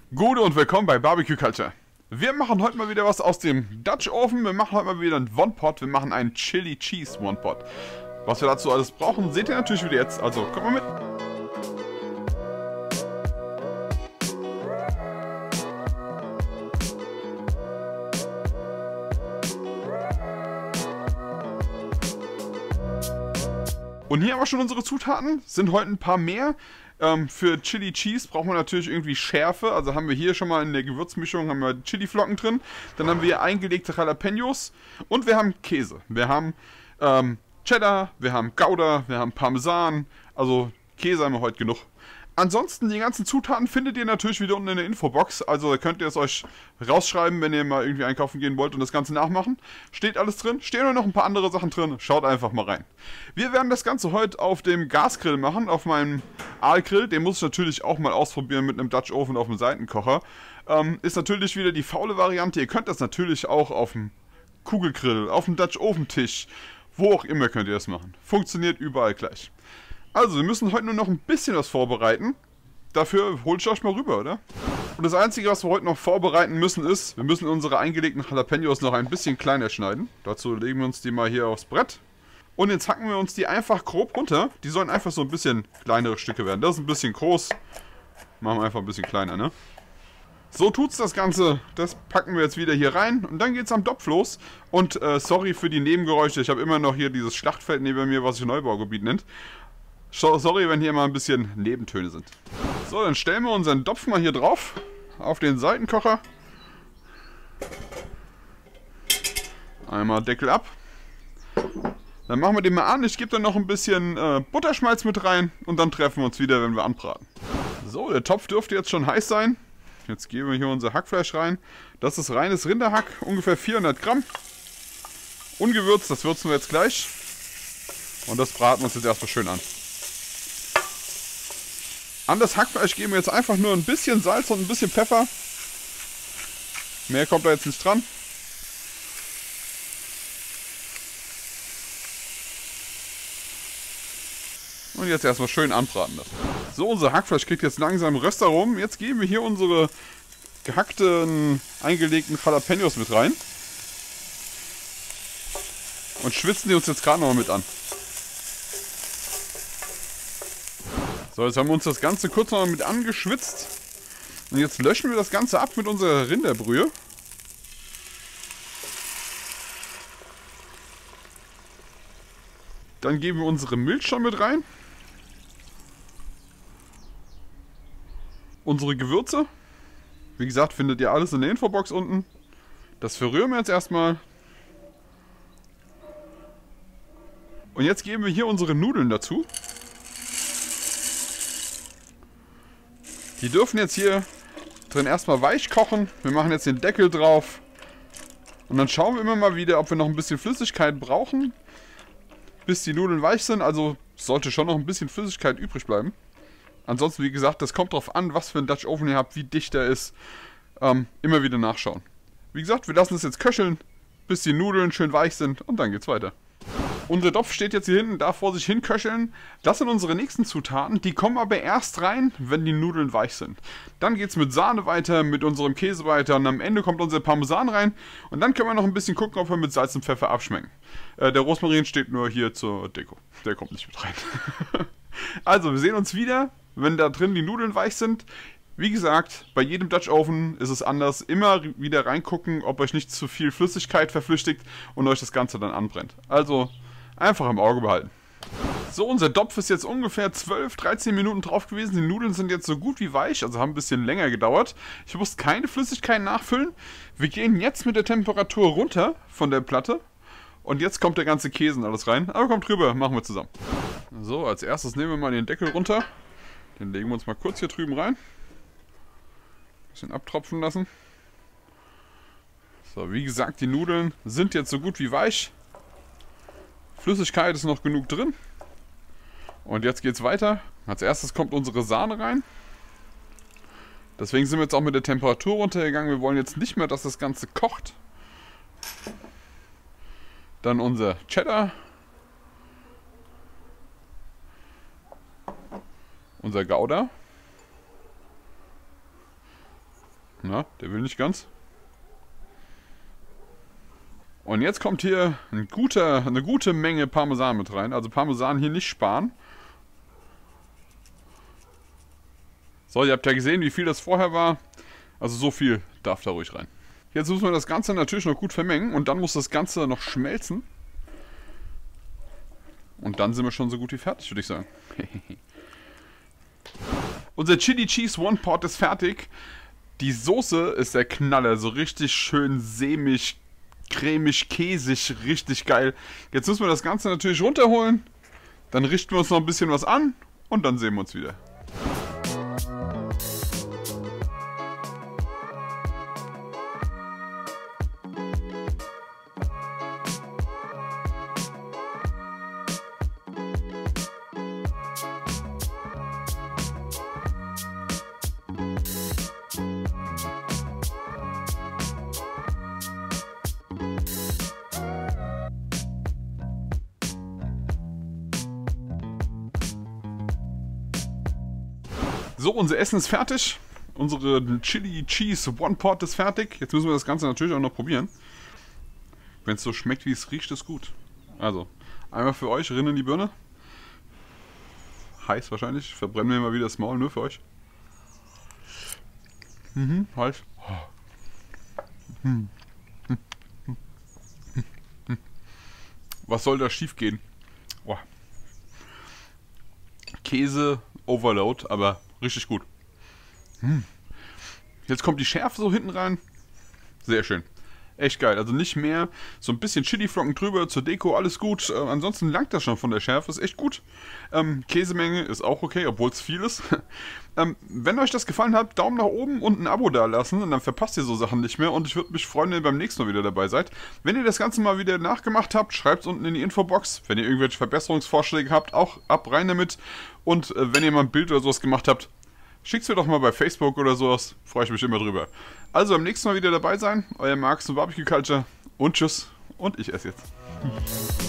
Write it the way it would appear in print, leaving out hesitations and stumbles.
Gute und willkommen bei Barbecue Culture. Wir machen heute mal wieder was aus dem Dutch Oven. Wir machen heute mal wieder einen One-Pot. Wir machen einen Chili Cheese One-Pot. Was wir dazu alles brauchen, seht ihr natürlich wieder jetzt. Also, kommt mal mit. Und hier haben wir schon unsere Zutaten. Sind heute ein paar mehr. Für Chili Cheese brauchen wir natürlich irgendwie Schärfe. Also haben wir hier schon mal in der Gewürzmischung haben wir Chiliflocken drin. Dann haben wir eingelegte Jalapenos. Und wir haben Käse. Wir haben Cheddar, wir haben Gouda, wir haben Parmesan. Also Käse haben wir heute genug. Ansonsten, die ganzen Zutaten findet ihr natürlich wieder unten in der Infobox. Also könnt ihr es euch rausschreiben, wenn ihr mal irgendwie einkaufen gehen wollt und das Ganze nachmachen. Steht alles drin. Stehen nur noch ein paar andere Sachen drin. Schaut einfach mal rein. Wir werden das Ganze heute auf dem Gasgrill machen, auf meinem Aalgrill. Den muss ich natürlich auch mal ausprobieren mit einem Dutch Oven auf dem Seitenkocher. Ist natürlich wieder die faule Variante. Ihr könnt das natürlich auch auf dem Kugelgrill, auf dem Dutch Oven Tisch, wo auch immer könnt ihr das machen. Funktioniert überall gleich. Also, wir müssen heute nur noch ein bisschen was vorbereiten. Dafür hole ich euch mal rüber, oder? Und das Einzige, was wir heute noch vorbereiten müssen, ist, wir müssen unsere eingelegten Jalapenos noch ein bisschen kleiner schneiden. Dazu legen wir uns die mal hier aufs Brett. Und jetzt hacken wir uns die einfach grob runter. Die sollen einfach so ein bisschen kleinere Stücke werden. Das ist ein bisschen groß. Machen wir einfach ein bisschen kleiner, ne? So tut's das Ganze. Das packen wir jetzt wieder hier rein. Und dann geht's am Topf los. Und sorry für die Nebengeräusche. Ich habe immer noch hier dieses Schlachtfeld neben mir, was sich Neubaugebiet nennt. Sorry, wenn hier mal ein bisschen Nebentöne sind. So, dann stellen wir unseren Topf mal hier drauf. Auf den Seitenkocher. Einmal Deckel ab. Dann machen wir den mal an. Ich gebe dann noch ein bisschen Butterschmalz mit rein. Und dann treffen wir uns wieder, wenn wir anbraten. So, der Topf dürfte jetzt schon heiß sein. Jetzt geben wir hier unser Hackfleisch rein. Das ist reines Rinderhack. Ungefähr 400 Gramm. Ungewürzt, das würzen wir jetzt gleich. Und das braten wir uns jetzt erstmal schön an. An das Hackfleisch geben wir jetzt einfach nur ein bisschen Salz und ein bisschen Pfeffer. Mehr kommt da jetzt nicht dran. Und jetzt erstmal schön anbraten lassen. So, unser Hackfleisch kriegt jetzt langsam Röstaromen. Jetzt geben wir hier unsere gehackten, eingelegten Jalapenos mit rein. Und schwitzen die uns jetzt gerade noch mal mit an. So, jetzt haben wir uns das Ganze kurz noch mal mit angeschwitzt. Und jetzt löschen wir das Ganze ab mit unserer Rinderbrühe. Dann geben wir unsere Milch schon mit rein. Unsere Gewürze. Wie gesagt, findet ihr alles in der Infobox unten. Das verrühren wir jetzt erstmal. Und jetzt geben wir hier unsere Nudeln dazu. Die dürfen jetzt hier drin erstmal weich kochen. Wir machen jetzt den Deckel drauf. Und dann schauen wir immer mal wieder, ob wir noch ein bisschen Flüssigkeit brauchen. Bis die Nudeln weich sind. Also sollte schon noch ein bisschen Flüssigkeit übrig bleiben. Ansonsten, wie gesagt, das kommt drauf an, was für ein Dutch Oven ihr habt, wie dicht der ist. Immer wieder nachschauen. Wie gesagt, wir lassen es jetzt köcheln, bis die Nudeln schön weich sind. Und dann geht's weiter. Unser Topf steht jetzt hier hinten, darf vor sich hin köcheln. Das sind unsere nächsten Zutaten. Die kommen aber erst rein, wenn die Nudeln weich sind. Dann geht es mit Sahne weiter, mit unserem Käse weiter und am Ende kommt unser Parmesan rein. Und dann können wir noch ein bisschen gucken, ob wir mit Salz und Pfeffer abschmecken. Der Rosmarin steht nur hier zur Deko. Der kommt nicht mit rein. Also, wir sehen uns wieder, wenn da drin die Nudeln weich sind. Wie gesagt, bei jedem Dutch Oven ist es anders. Immer wieder reingucken, ob euch nicht zu viel Flüssigkeit verflüchtigt und euch das Ganze dann anbrennt. Also einfach im Auge behalten. So, unser Topf ist jetzt ungefähr 12-13 Minuten drauf gewesen. Die Nudeln sind jetzt so gut wie weich, also haben ein bisschen länger gedauert. Ich musste keine Flüssigkeit nachfüllen. Wir gehen jetzt mit der Temperatur runter von der Platte. Und jetzt kommt der ganze Käse und alles rein. Aber kommt rüber, machen wir zusammen. So, als erstes nehmen wir mal den Deckel runter. Den legen wir uns mal kurz hier drüben rein. Bisschen abtropfen lassen. So, wie gesagt, die Nudeln sind jetzt so gut wie weich. Flüssigkeit ist noch genug drin. Und jetzt geht's weiter. Als erstes kommt unsere Sahne rein. Deswegen sind wir jetzt auch mit der Temperatur runtergegangen. Wir wollen jetzt nicht mehr, dass das Ganze kocht. Dann unser Cheddar. Unser Gouda. Na, der will nicht ganz. Und jetzt kommt hier eine gute Menge Parmesan mit rein. Also Parmesan hier nicht sparen. So, ihr habt ja gesehen, wie viel das vorher war. Also so viel darf da ruhig rein. Jetzt müssen wir das Ganze natürlich noch gut vermengen. Und dann muss das Ganze noch schmelzen. Und dann sind wir schon so gut wie fertig, würde ich sagen. Unser Chili Cheese One Pot ist fertig. Die Soße ist der Knaller. So richtig schön sämig, cremig, käsig. Richtig geil. Jetzt müssen wir das Ganze natürlich runterholen. Dann richten wir uns noch ein bisschen was an. Und dann sehen wir uns wieder. So, unser Essen ist fertig. Unsere Chili Cheese One Pot ist fertig. Jetzt müssen wir das Ganze natürlich auch noch probieren. Wenn es so schmeckt, wie es riecht, ist gut. Also, einmal für euch, rinnen in die Birne. Heiß wahrscheinlich. Verbrennen wir mal wieder das Maul, nur für euch. Heiß. Was soll da schief gehen? Oh. Käse Overload, aber richtig gut. Jetzt kommt die Schärfe so hinten rein. Sehr schön. Echt geil. Also nicht mehr. So ein bisschen Chili-Flocken drüber zur Deko, alles gut. Ansonsten langt das schon von der Schärfe. Ist echt gut. Käsemenge ist auch okay, obwohl es viel ist. Wenn euch das gefallen hat, Daumen nach oben und ein Abo da lassen. Und dann verpasst ihr so Sachen nicht mehr. Und ich würde mich freuen, wenn ihr beim nächsten Mal wieder dabei seid. Wenn ihr das Ganze mal wieder nachgemacht habt, schreibt es unten in die Infobox. Wenn ihr irgendwelche Verbesserungsvorschläge habt, auch ab rein damit. Und wenn ihr mal ein Bild oder sowas gemacht habt, schickt es mir doch mal bei Facebook oder sowas. Freue ich mich immer drüber. Also beim nächsten Mal wieder dabei sein. Euer Marx und Barbecue Culture. Und tschüss. Und ich esse jetzt.